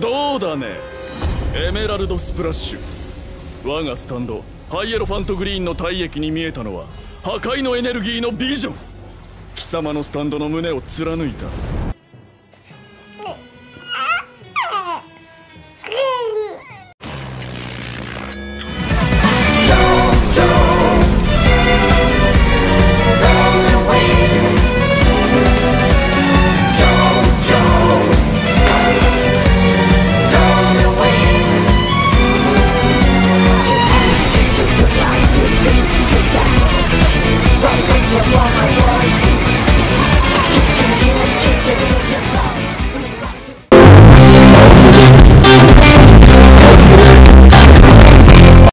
そうだね。エメラルドスプラッシュ。我がスタンドハイエロファントグリーンの体液に見えたのは破壊のエネルギーのビジョン。貴様のスタンドの胸を貫いた